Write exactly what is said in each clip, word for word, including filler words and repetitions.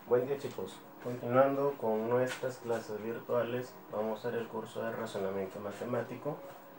Buen día, chicos. Continuando con nuestras clases virtuales, vamos a ver el curso de razonamiento matemático.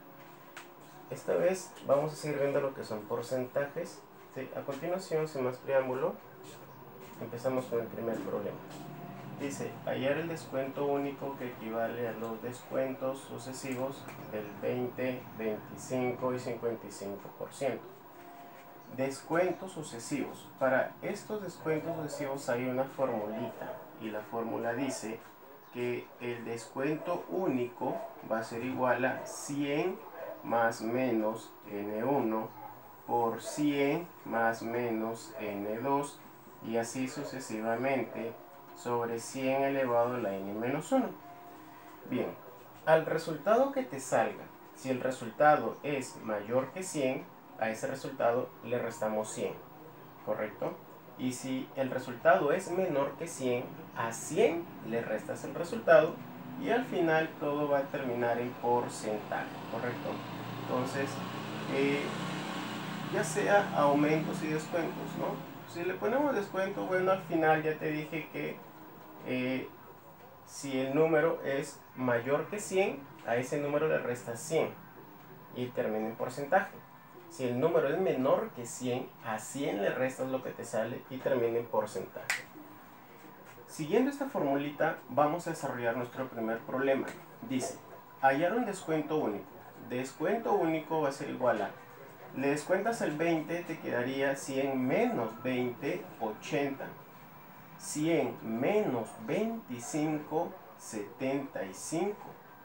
Esta vez vamos a seguir viendo lo que son porcentajes. ¿Sí? A continuación, sin más preámbulo, empezamos con el primer problema. Dice, hallar el descuento único que equivale a los descuentos sucesivos del veinte, veinticinco y cincuenta y cinco por ciento. Descuentos sucesivos. Para estos descuentos sucesivos hay una formulita y la fórmula dice que el descuento único va a ser igual a cien más menos ene uno por cien más menos ene dos y así sucesivamente sobre cien elevado a la ene menos uno. Bien, al resultado que te salga, si el resultado es mayor que cien, a ese resultado le restamos cien, ¿correcto? Y si el resultado es menor que cien, a cien le restas el resultado y al final todo va a terminar en porcentaje, ¿correcto? Entonces, eh, ya sea aumentos y descuentos, ¿no? Si le ponemos descuento, bueno, al final ya te dije que eh, si el número es mayor que cien, a ese número le restas cien y termina en porcentaje. Si el número es menor que cien, a cien le restas lo que te sale y termina en porcentaje. Siguiendo esta formulita, vamos a desarrollar nuestro primer problema. Dice, hallar un descuento único. Descuento único va a ser igual a, le descuentas el veinte, te quedaría cien menos veinte, ochenta. cien menos veinticinco, setenta y cinco.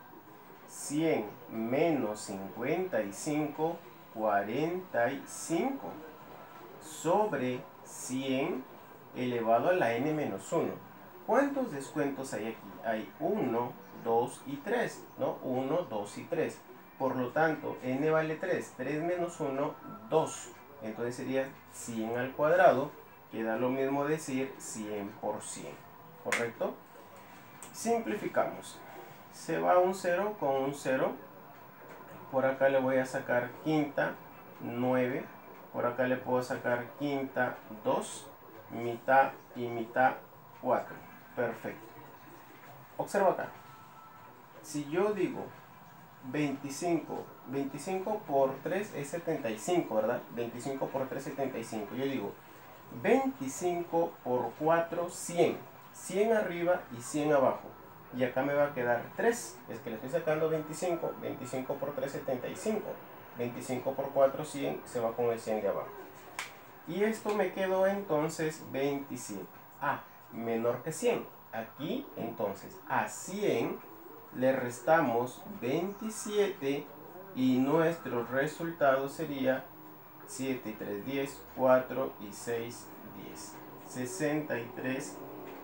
cien menos cincuenta y cinco, cuarenta y cinco. Sobre cien elevado a la ene menos uno. ¿Cuántos descuentos hay aquí? Hay uno, dos y tres, ¿no? uno, dos y tres. Por lo tanto, n vale tres. tres menos uno, dos. Entonces sería cien al cuadrado, que da lo mismo decir cien por cien. ¿Correcto? Simplificamos. Se va un cero con un cero. Por acá le voy a sacar quinta, nueve. Por acá le puedo sacar quinta, dos. Mitad y mitad, cuatro. Perfecto. Observa acá. Si yo digo veinticinco, veinticinco por tres es setenta y cinco, ¿verdad? veinticinco por tres, setenta y cinco. Yo digo veinticinco por cuatro, cien. cien arriba y cien abajo. Y acá me va a quedar tres. Es que le estoy sacando veinticinco. veinticinco por tres, setenta y cinco. veinticinco por cuatro, cien. Se va con el cien de abajo. Y esto me quedó entonces veintisiete. Ah, menor que cien. Aquí entonces a cien le restamos veintisiete y nuestro resultado sería siete y tres, diez, cuatro y seis, diez. sesenta y tres,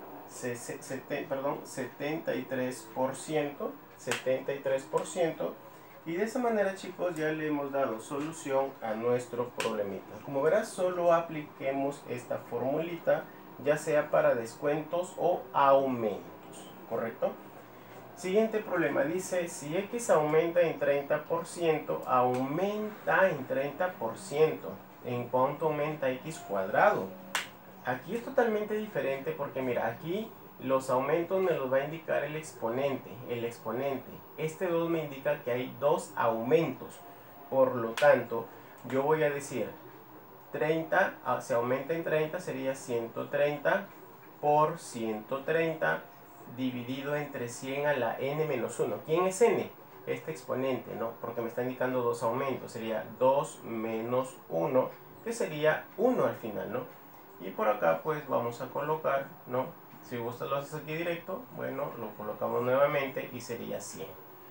sesenta, perdón, setenta y tres por ciento. setenta y tres por ciento. Y de esa manera, chicos, ya le hemos dado solución a nuestro problemita. Como verás, solo apliquemos esta formulita, ya sea para descuentos o aumentos, ¿correcto? Siguiente problema, dice, si x aumenta en treinta por ciento, aumenta en treinta por ciento. ¿En cuánto aumenta x cuadrado? Aquí es totalmente diferente porque mira, aquí los aumentos me los va a indicar el exponente, el exponente. Este dos me indica que hay dos aumentos. Por lo tanto, yo voy a decir treinta, se aumenta en treinta, sería ciento treinta por ciento treinta dividido entre cien a la ene menos uno. ¿Quién es n? Este exponente, ¿no? Porque me está indicando dos aumentos. Sería dos menos uno, que sería uno al final, ¿no? Y por acá pues vamos a colocar, ¿no? Si gustas lo haces aquí directo, bueno, lo colocamos nuevamente y sería cien.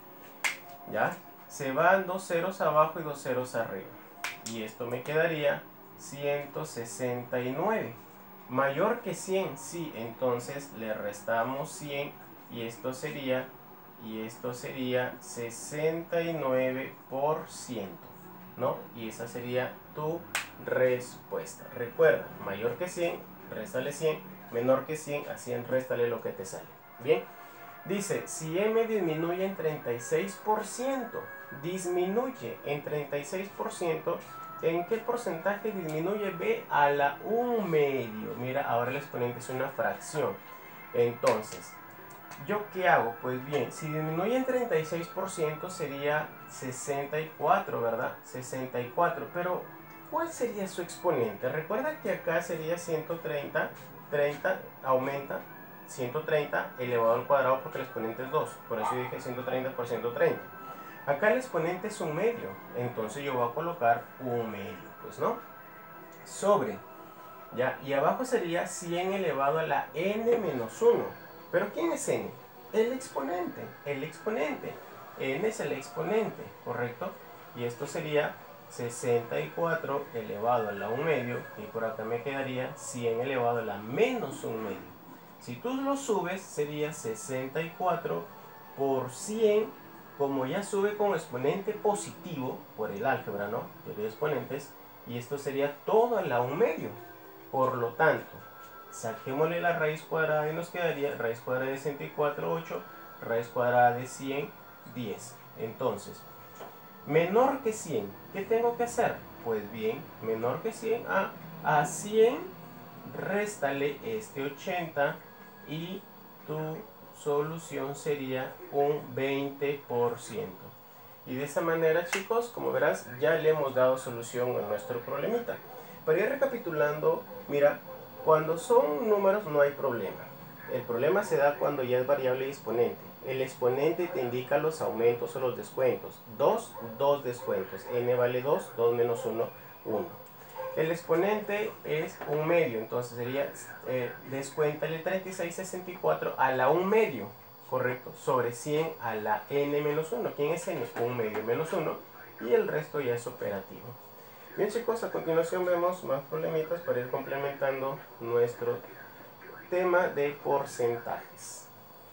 ¿Ya? Se van dos ceros abajo y dos ceros arriba. Y esto me quedaría ciento sesenta y nueve. Mayor que cien, sí, entonces le restamos cien y esto sería, y esto sería sesenta y nueve por ciento, ¿no? Y esa sería tu respuesta. Recuerda, mayor que cien, réstale cien, menor que cien, a cien réstale lo que te sale. Bien, dice, si m disminuye en treinta y seis por ciento, disminuye en treinta y seis por ciento, ¿En qué porcentaje disminuye b a la un medio? Mira, ahora el exponente es una fracción. Entonces, ¿yo qué hago? Pues bien, si disminuye en treinta y seis por ciento sería sesenta y cuatro, ¿verdad? sesenta y cuatro, pero ¿cuál sería su exponente? Recuerda que acá sería ciento treinta, treinta aumenta, ciento treinta elevado al cuadrado porque el exponente es dos, por eso dije ciento treinta por ciento treinta. Acá el exponente es un medio, entonces yo voy a colocar un medio, pues no, sobre, ya, y abajo sería cien elevado a la n menos uno. ¿Pero quién es n? El exponente, el exponente. N es el exponente, ¿correcto? Y esto sería sesenta y cuatro elevado a la un medio, y por acá me quedaría cien elevado a la menos un medio. Si tú lo subes, sería sesenta y cuatro por cien, como ya sube con exponente positivo, por el álgebra, ¿no? Teoría de exponentes, y esto sería todo a la un medio. Por lo tanto, saquémosle la raíz cuadrada y nos quedaría raíz cuadrada de sesenta y cuatro, ocho, raíz cuadrada de cien, diez. Entonces, menor que cien, ¿qué tengo que hacer? Pues bien, menor que cien, a, a cien, réstale este ochenta y tu solución sería un veinte por ciento. Y de esa manera, chicos, como verás, ya le hemos dado solución a nuestro problemita. Para ir recapitulando, mira, cuando son números no hay problema. El problema se da cuando ya es variable y exponente. El exponente te indica los aumentos o los descuentos. dos, dos descuentos. N vale dos, dos menos uno, uno. El exponente es un medio, entonces sería, eh, descuéntale treinta y seis, sesenta y cuatro a la un medio, correcto, sobre cien a la n menos uno. ¿Quién es n? un medio menos uno, y el resto ya es operativo. Bien, chicos, a continuación vemos más problemitas para ir complementando nuestro tema de porcentajes.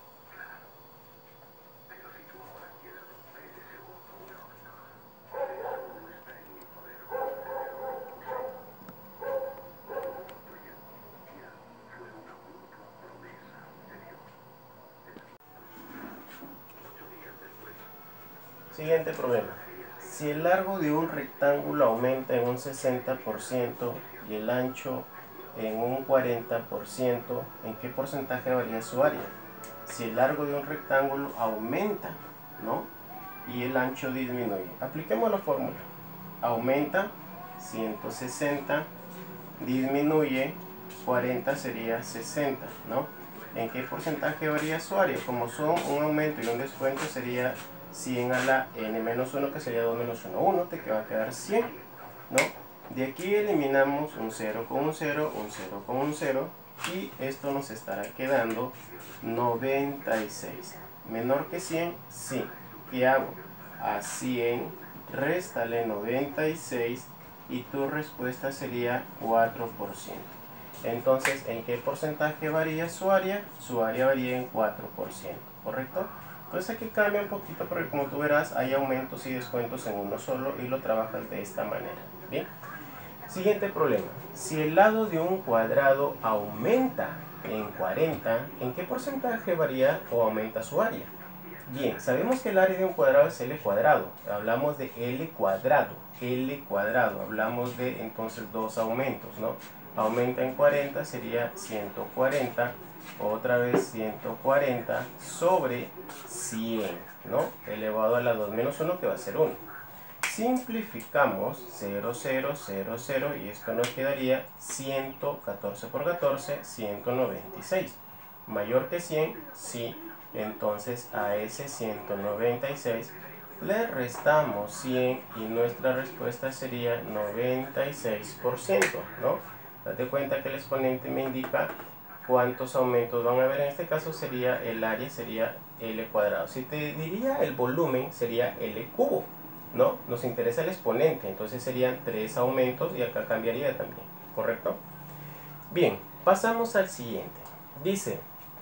Siguiente problema. Si el largo de un rectángulo aumenta en un sesenta por ciento y el ancho en un cuarenta por ciento, ¿en qué porcentaje varía su área? Si el largo de un rectángulo aumenta, ¿no? Y el ancho disminuye. Apliquemos la fórmula. Aumenta ciento sesenta, disminuye cuarenta, sería sesenta, ¿no? ¿En qué porcentaje varía su área? Como son un aumento y un descuento, sería cien a la n menos uno, que sería dos menos uno, uno, te va a quedar cien, ¿no? De aquí eliminamos un cero con un cero, un cero con un cero, y esto nos estará quedando noventa y seis. ¿Menor que cien? Sí. ¿Qué hago? A cien, réstale noventa y seis, y tu respuesta sería cuatro por ciento. Entonces, ¿en qué porcentaje varía su área? Su área varía en cuatro por ciento, ¿correcto? Entonces aquí cambia un poquito porque, como tú verás, hay aumentos y descuentos en uno solo y lo trabajas de esta manera. Bien. Siguiente problema. Si el lado de un cuadrado aumenta en cuarenta, ¿en qué porcentaje varía o aumenta su área? Bien, sabemos que el área de un cuadrado es L cuadrado. Hablamos de L cuadrado. L cuadrado. Hablamos de entonces dos aumentos, ¿no? Aumenta en cuarenta, sería ciento cuarenta. Otra vez ciento cuarenta sobre cien, ¿no? Elevado a la dos menos uno, que va a ser uno. Simplificamos cero, cero, cero, cero, y esto nos quedaría ciento catorce por catorce, ciento noventa y seis. ¿Mayor que cien? Sí. Entonces a ese ciento noventa y seis le restamos cien y nuestra respuesta sería noventa y seis por ciento, ¿no? Date cuenta que el exponente me indica cuántos aumentos van a haber. En este caso sería el área, sería L cuadrado. Si te diría el volumen, sería L cubo, ¿no? Nos interesa el exponente, entonces serían tres aumentos y acá cambiaría también, ¿correcto? Bien, pasamos al siguiente. Dice,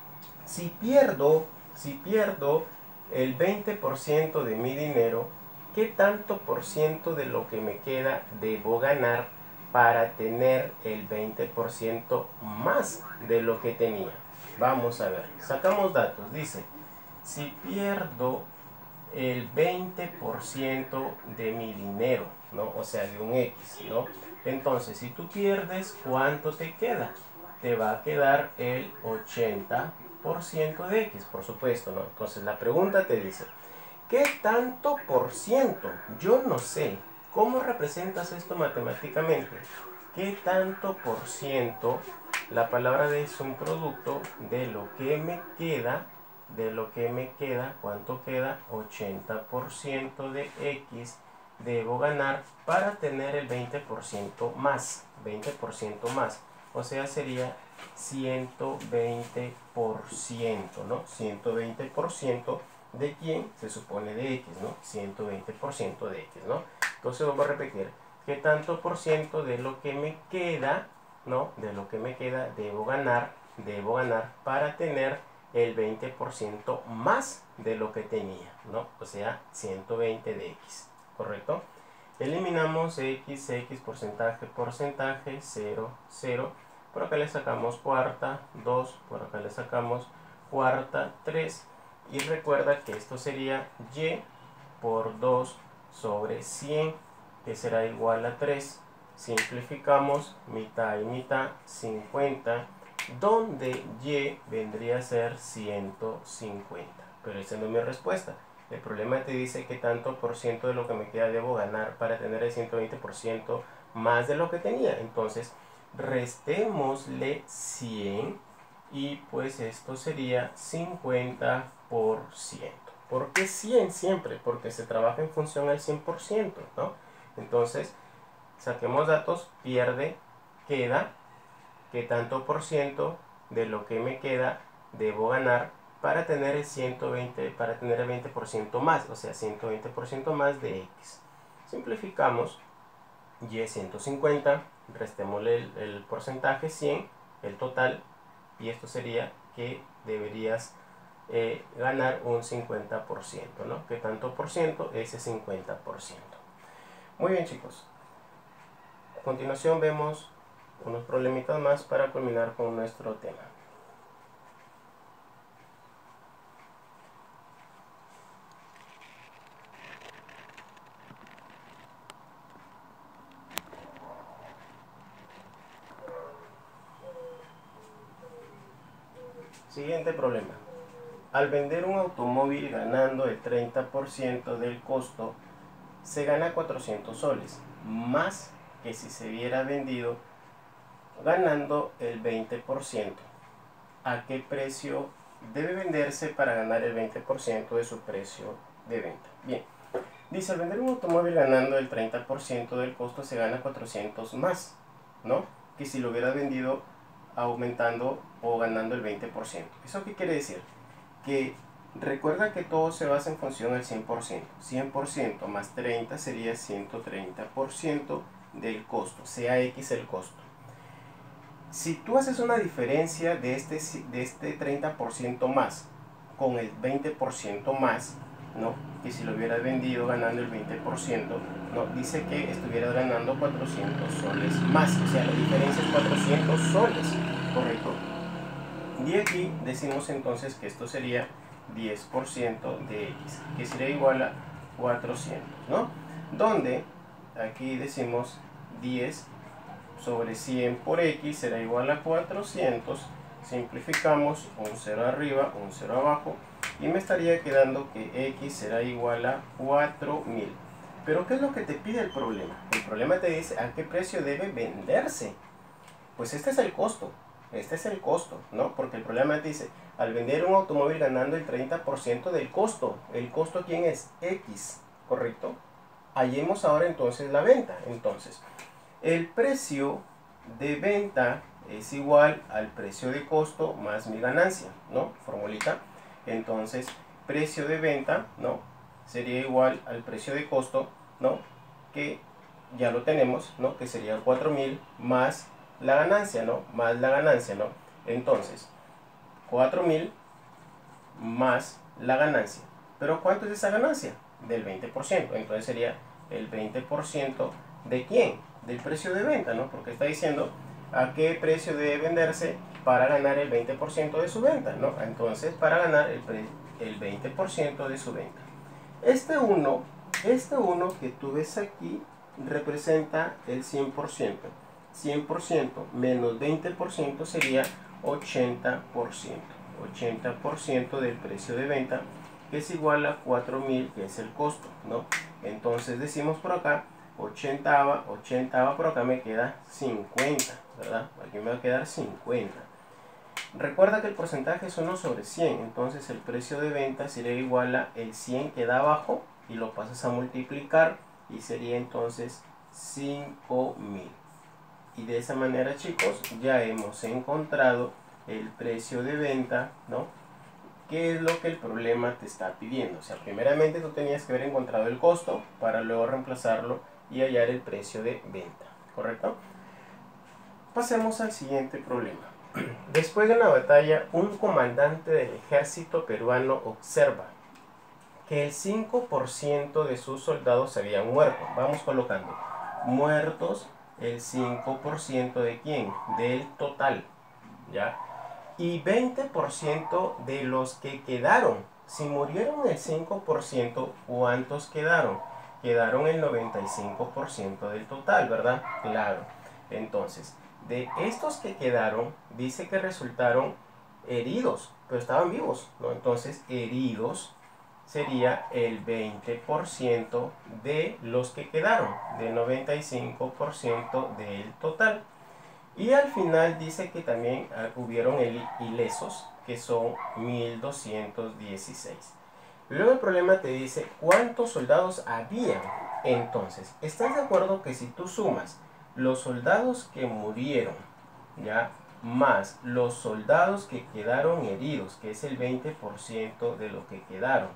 si pierdo, si pierdo el veinte por ciento de mi dinero, ¿qué tanto por ciento de lo que me queda debo ganar para tener el veinte por ciento más de lo que tenía? Vamos a ver, sacamos datos. Dice, si pierdo el veinte por ciento de mi dinero, ¿no? O sea, de un X, ¿no? Entonces, si tú pierdes, ¿cuánto te queda? Te va a quedar el ochenta por ciento de X, por supuesto, ¿no? Entonces, la pregunta te dice, ¿qué tanto por ciento? Yo no sé. ¿Cómo representas esto matemáticamente? ¿Qué tanto por ciento? La palabra de es un producto de lo que me queda, de lo que me queda, ¿cuánto queda? ochenta por ciento de X debo ganar para tener el veinte por ciento más, veinte por ciento más. O sea, sería ciento veinte por ciento, ¿no? ciento veinte por ciento de quién se supone de X, ¿no? ciento veinte por ciento de X, ¿no? Entonces vamos a repetir, ¿qué tanto por ciento de lo que me queda, ¿no? De lo que me queda debo ganar, debo ganar para tener el veinte por ciento más de lo que tenía, ¿no? O sea, ciento veinte de X, ¿correcto? Eliminamos X, X, porcentaje, porcentaje, cero, cero. Por acá le sacamos cuarta, dos, por acá le sacamos cuarta, tres. Y recuerda que esto sería Y por dos sobre cien, que será igual a tres. Simplificamos mitad y mitad, cincuenta, donde Y vendría a ser ciento cincuenta. Pero esa no es mi respuesta. El problema te dice que tanto por ciento de lo que me queda debo ganar para tener el ciento veinte por ciento más de lo que tenía. Entonces, restémosle cien y pues esto sería cincuenta por ciento. ¿Por qué cien siempre? Porque se trabaja en función al cien por ciento, ¿no? Entonces, saquemos datos, pierde, queda, que tanto por ciento de lo que me queda debo ganar para tener el ciento veinte, para tener el veinte por ciento más, o sea, ciento veinte por ciento más de X. Simplificamos, Y es ciento cincuenta, restémosle el, el porcentaje cien, el total, y esto sería que deberías eh, ganar un cincuenta por ciento, ¿no? ¿Qué tanto por ciento? Ese cincuenta por ciento. Muy bien, chicos. A continuación vemos unos problemitas más para culminar con nuestro tema. Siguiente problema. Al vender un automóvil ganando el treinta por ciento del costo, se gana cuatrocientos soles, más que si se hubiera vendido ganando el veinte por ciento. ¿A qué precio debe venderse para ganar el veinte por ciento de su precio de venta? Bien, dice, al vender un automóvil ganando el treinta por ciento del costo se gana cuatrocientos más, ¿no? Que si lo hubiera vendido aumentando o ganando el veinte por ciento. ¿Eso qué quiere decir? Que recuerda que todo se basa en función al cien por ciento. cien por ciento más treinta sería ciento treinta por ciento del costo, sea X el costo. Si tú haces una diferencia de este, de este treinta por ciento más con el veinte por ciento más, ¿no? Que si lo hubieras vendido ganando el veinte por ciento, ¿no? Dice que estuvieras ganando cuatrocientos soles más, o sea, la diferencia es cuatrocientos soles, ¿correcto? Y aquí decimos entonces que esto sería diez por ciento de X, que sería igual a cuatrocientos, ¿no? Donde aquí decimos diez sobre cien por X será igual a cuatrocientos. Simplificamos, un cero arriba, un cero abajo, y me estaría quedando que X será igual a cuatro mil. Pero ¿qué es lo que te pide el problema? El problema te dice a qué precio debe venderse. Pues este es el costo. Este es el costo, ¿no? Porque el problema te dice, al vender un automóvil ganando el treinta por ciento del costo. ¿El costo quién es? X, ¿correcto? Hallemos ahora entonces la venta. Entonces, el precio de venta es igual al precio de costo más mi ganancia, ¿no? Formulita. Entonces, precio de venta, ¿no? Sería igual al precio de costo, ¿no? Que ya lo tenemos, ¿no? Que sería cuatro mil más la ganancia, ¿no? Más la ganancia, ¿no? Entonces, cuatro mil más la ganancia. ¿Pero cuánto es esa ganancia? Del veinte por ciento. Entonces sería el veinte por ciento ¿de quién? Del precio de venta, ¿no? Porque está diciendo a qué precio debe venderse para ganar el veinte por ciento de su venta, ¿no? Entonces, para ganar el, el veinte por ciento de su venta. Este uno, este uno que tú ves aquí, representa el cien por ciento. cien por ciento menos veinte por ciento sería ochenta por ciento. ochenta por ciento del precio de venta, que es igual a cuatro mil, que es el costo, ¿no? Entonces decimos por acá, ochenta, ochenta, por acá me queda cincuenta, ¿verdad? Aquí me va a quedar cincuenta. Recuerda que el porcentaje es uno sobre cien, entonces el precio de venta sería igual a el cien que da abajo y lo pasas a multiplicar y sería entonces cinco mil. Y de esa manera, chicos, ya hemos encontrado el precio de venta, ¿no? ¿Qué es lo que el problema te está pidiendo? O sea, primeramente tú tenías que haber encontrado el costo para luego reemplazarlo y hallar el precio de venta, ¿correcto? Pasemos al siguiente problema. Después de una batalla, un comandante del ejército peruano observa que el cinco por ciento de sus soldados habían muerto. Vamos colocando muertos el cinco por ciento de quién, del total, ¿ya? Y veinte por ciento de los que quedaron. Si murieron el cinco por ciento, ¿cuántos quedaron? Quedaron el noventa y cinco por ciento del total, ¿verdad? Claro. Entonces, de estos que quedaron, dice que resultaron heridos, pero estaban vivos, ¿no? Entonces, heridos sería el veinte por ciento de los que quedaron, del noventa y cinco por ciento del total. Y al final dice que también hubieron ilesos, que son mil doscientos dieciséis. Luego el problema te dice cuántos soldados había. Entonces, ¿estás de acuerdo que si tú sumas los soldados que murieron, ya, más los soldados que quedaron heridos, que es el veinte por ciento de lo que quedaron,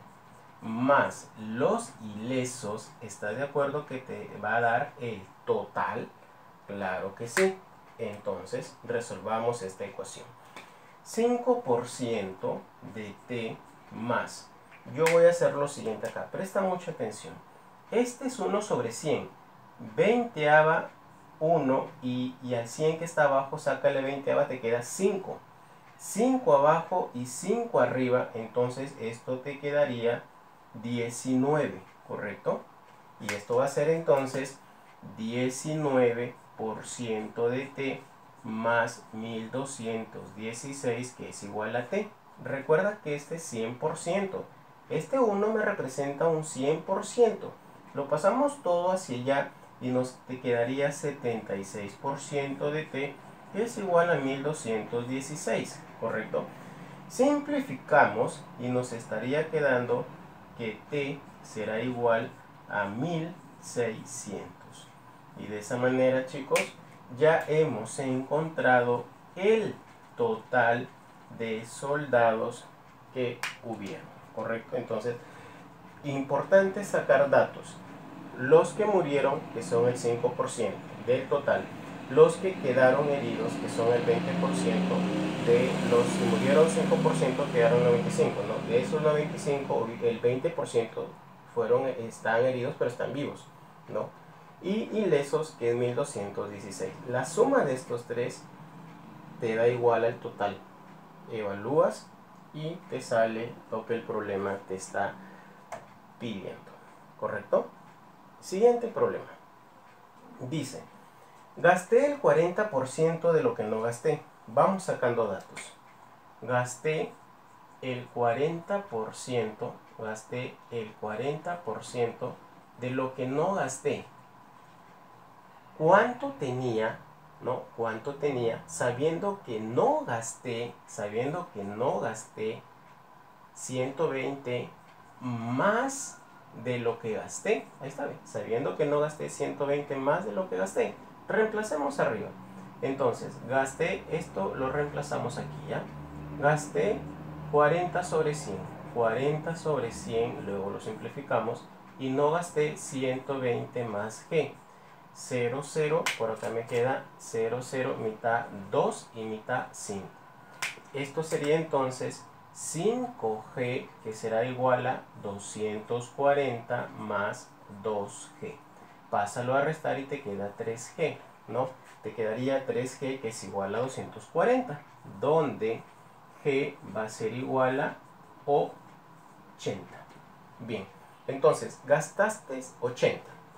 más los ilesos, ¿estás de acuerdo que te va a dar el total? Claro que sí. Entonces, resolvamos esta ecuación. cinco por ciento de T más. Yo voy a hacer lo siguiente acá. Presta mucha atención. Este es uno sobre cien. veinteava uno y, y al cien que está abajo, sácale veinteava, te queda cinco. cinco abajo y cinco arriba, entonces esto te quedaría diecinueve, ¿correcto? Y esto va a ser entonces diecinueve por ciento de T más mil doscientos dieciséis, que es igual a T. Recuerda que este es cien por ciento. Este uno me representa un cien por ciento. Lo pasamos todo hacia allá y nos te quedaría setenta y seis por ciento de T, que es igual a mil doscientos dieciséis, ¿correcto? Simplificamos y nos estaría quedando que T será igual a mil seiscientos. Y de esa manera, chicos, ya hemos encontrado el total de soldados que hubieron, ¿correcto? Entonces, importante sacar datos. Los que murieron, que son el cinco por ciento del total. Los que quedaron heridos, que son el veinte por ciento. De los que murieron cinco por ciento, quedaron noventa y cinco por ciento, ¿no? De esos noventa y cinco, el veinte por ciento fueron, están heridos, pero están vivos, ¿no? Y ilesos, que es mil doscientos dieciséis. La suma de estos tres te da igual al total. Evalúas y te sale lo que el problema te está pidiendo, ¿correcto? Siguiente problema. Dice, gasté el cuarenta por ciento de lo que no gasté. Vamos sacando datos. Gasté el cuarenta por ciento, gasté el cuarenta por ciento de lo que no gasté. ¿Cuánto tenía, no? ¿Cuánto tenía sabiendo que no gasté, sabiendo que no gasté ciento veinte más de lo que gasté? Ahí está bien, sabiendo que no gasté ciento veinte más de lo que gasté. Reemplacemos arriba. Entonces, gasté, esto lo reemplazamos aquí, ¿ya? Gasté cuarenta sobre cien. cuarenta sobre cien, luego lo simplificamos. Y no gasté ciento veinte más G. cero, cero, por acá me queda cero, cero, mitad dos y mitad cinco. Esto sería entonces cinco G, que será igual a doscientos cuarenta más dos G. Pásalo a restar y te queda tres G, ¿no? Te quedaría tres G, que es igual a doscientos cuarenta, donde G va a ser igual a ochenta. Bien, entonces gastaste ochenta.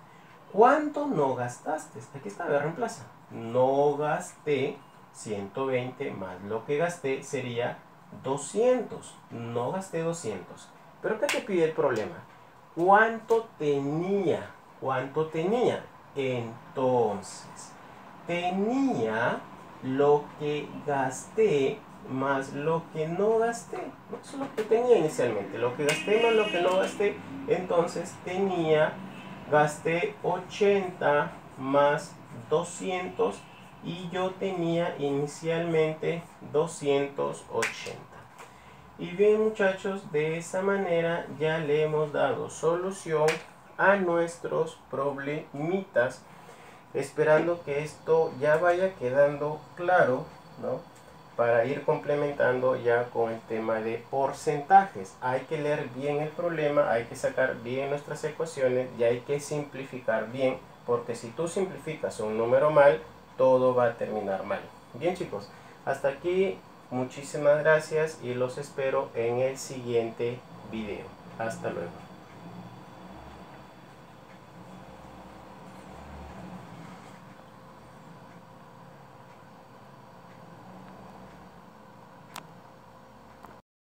¿Cuánto no gastaste? Aquí está, a reemplaza. No gasté ciento veinte más lo que gasté sería doscientos. No gasté doscientos. ¿Pero qué te pide el problema? ¿Cuánto tenía? ¿Cuánto tenía? Entonces, tenía lo que gasté más lo que no gasté. Eso es lo que tenía inicialmente. Lo que gasté más lo que no gasté. Entonces tenía, gasté ochenta más doscientos y yo tenía inicialmente doscientos ochenta. Y bien, muchachos, de esa manera ya le hemos dado solución a nuestros problemitas, esperando que esto ya vaya quedando claro, ¿no? Para ir complementando ya con el tema de porcentajes. Hay que leer bien el problema, hay que sacar bien nuestras ecuaciones y hay que simplificar bien, porque si tú simplificas un número mal, todo va a terminar mal. Bien, chicos, hasta aquí. Muchísimas gracias y los espero en el siguiente video. Hasta luego.